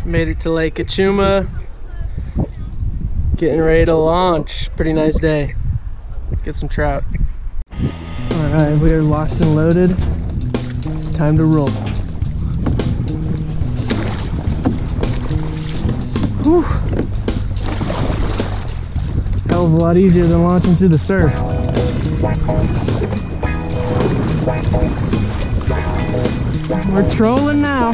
Made it to Lake Cachuma. Getting ready to launch. Pretty nice day. Get some trout. Alright, we are locked and loaded. It's time to roll. Whew. Hell of a lot easier than launching through the surf. We're trolling now.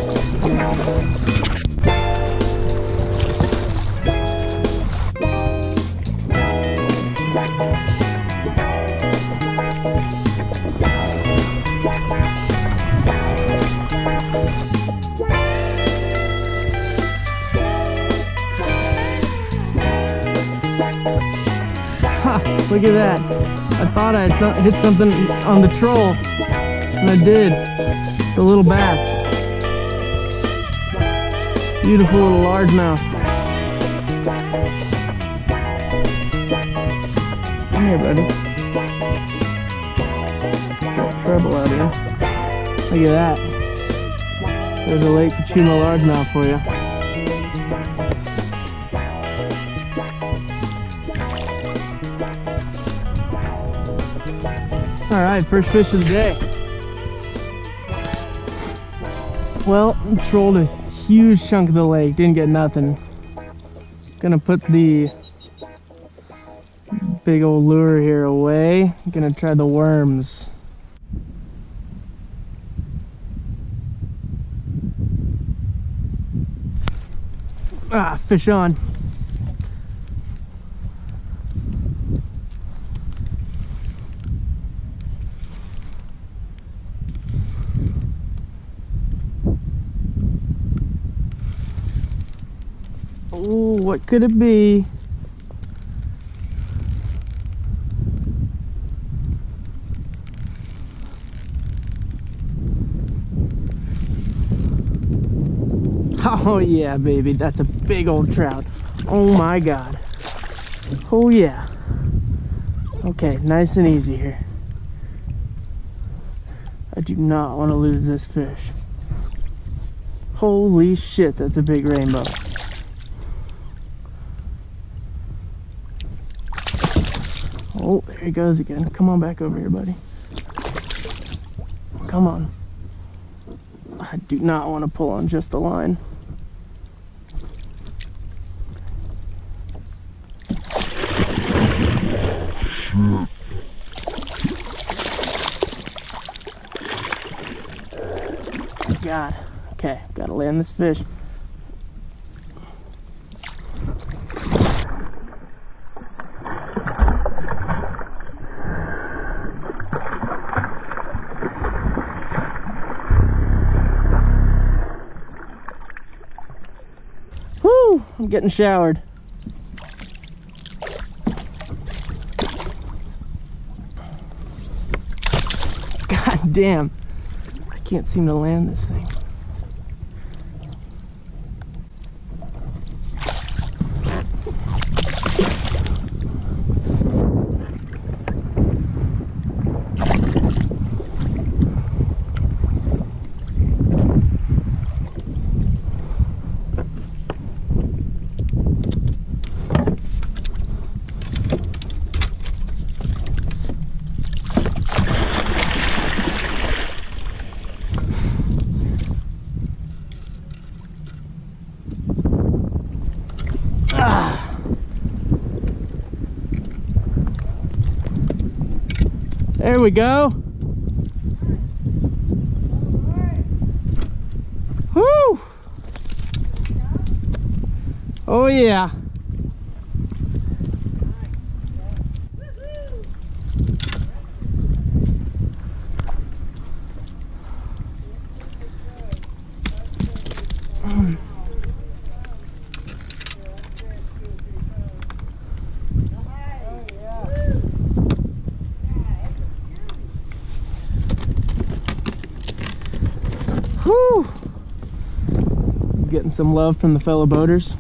Look at that. I thought I had hit something on the troll, and I did. The little bass. Beautiful little largemouth. Come here, buddy. Got treble out here. Look at that. There's a Lake Cachuma largemouth for you. Alright, first fish of the day. Well, trolled a huge chunk of the lake, didn't get nothing. Gonna put the big old lure here away. Gonna try the worms. Ah, fish on. Ooh, what could it be? Oh yeah, baby, that's a big old trout. Oh my God. Oh yeah. Okay, nice and easy here. I do not want to lose this fish. Holy shit, that's a big rainbow. Oh, there he goes again. Come on back over here, buddy. Come on. I do not want to pull on just the line. God. Okay, gotta land this fish. Whoo! I'm getting showered. God damn. I can't seem to land this thing. There we go. Whoo! Oh yeah. Whew. Getting some love from the fellow boaters.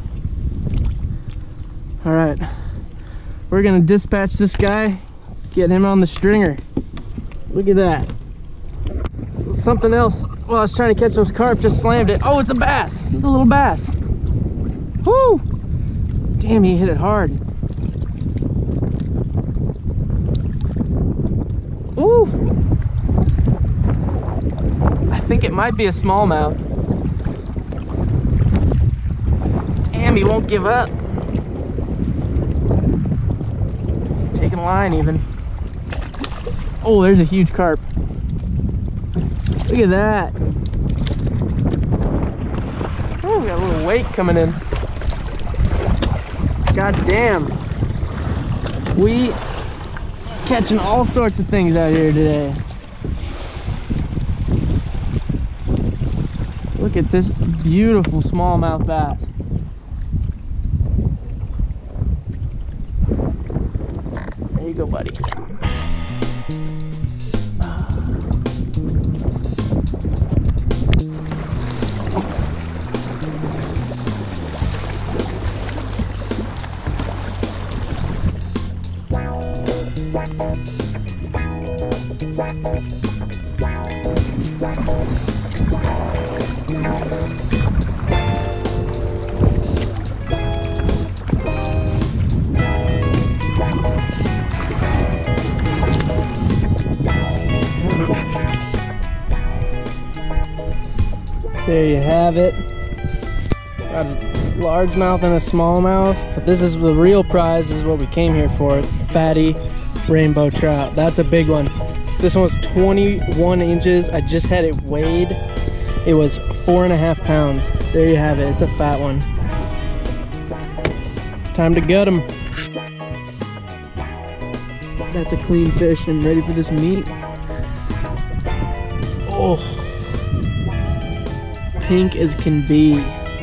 All right, we're gonna dispatch this guy, get him on the stringer. Look at that. Something else Well, I was trying to catch those carp, just slammed it. Oh, it's a bass. It's a little bass. Whoo! Damn, he hit it hard. Ooh! I think it might be a smallmouth. Damn, he won't give up. Taking line even. Oh, there's a huge carp. Look at that. Oh, we got a little weight coming in. God damn. We catching all sorts of things out here today. Look at this beautiful smallmouth bass. There you go, buddy. There you have it. Got a largemouth and a smallmouth, but this is the real prize. This is what we came here for. Fatty rainbow trout. That's a big one. This one was 21 inches. I just had it weighed. It was 4.5 pounds. There you have it. It's a fat one. Time to gut them. That's a clean fish and ready for this meat. Oh, pink as can be.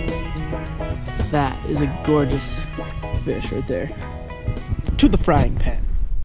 That is a gorgeous fish right there. To the frying pan.